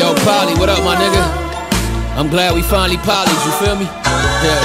Yo, Polly, what up, my nigga? I'm glad we finally poly'd, you feel me? Yeah.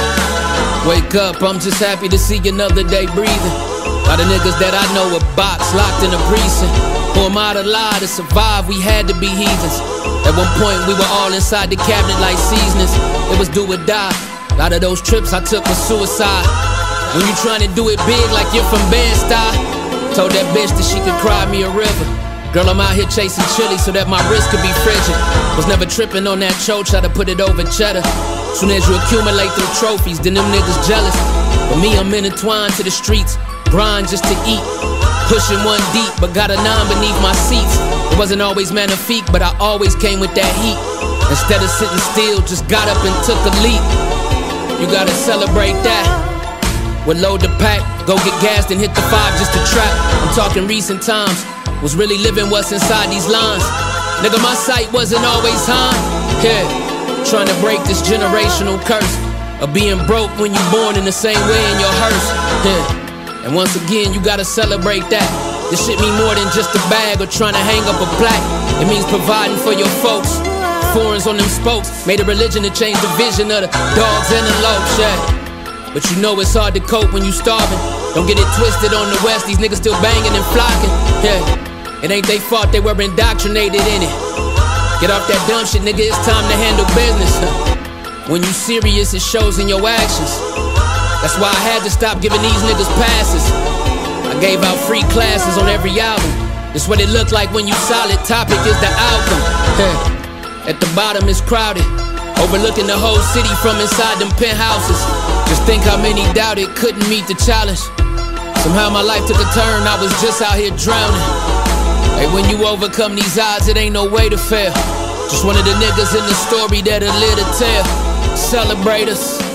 Wake up, I'm just happy to see another day breathing. A lot of niggas that I know were boxed, locked in a precinct. Who am I to lie? To survive, we had to be heathens. At one point, we were all inside the cabinet like seasonings. It was do or die. A lot of those trips I took was suicide. When you trying to do it big like you're from Bed-Stuy, told that bitch that she could cry me a river. Girl, I'm out here chasing chili so that my wrist could be frigid. Was never tripping on that cho, try to put it over cheddar. Soon as you accumulate them trophies, then them niggas jealous. But me, I'm intertwined to the streets, grind just to eat. Pushing one deep, but got a 9 beneath my seats. It wasn't always magnifique, but I always came with that heat. Instead of sitting still, just got up and took a leap. You gotta celebrate that. Would load the pack, go get gassed and hit the 5 just to trap. I'm talking recent times. Was really living what's inside these lines. Nigga, my sight wasn't always high. Yeah, trying to break this generational curse of being broke when you born in the same way in your hearse. Yeah, and once again, you gotta celebrate that. This shit mean more than just a bag or trying to hang up a plaque. It means providing for your folks. Foreigns on them spokes made a religion to change the vision of the dogs and the loafs. Yeah, but you know it's hard to cope when you starving. Don't get it twisted on the West, these niggas still banging and flocking. Yeah, it ain't they fault they were indoctrinated in it. Get off that dumb shit, nigga, it's time to handle business. When you serious, it shows in your actions. That's why I had to stop giving these niggas passes. I gave out free classes on every album. This what it look like when you solid, topic is the outcome. Yeah. At the bottom it's crowded, overlooking the whole city from inside them penthouses. Just think how many doubted couldn't meet the challenge. Somehow my life took a turn, I was just out here drowning. Hey, when you overcome these odds, it ain't no way to fail. Just one of the niggas in the story that'll live to tell. Celebrate us.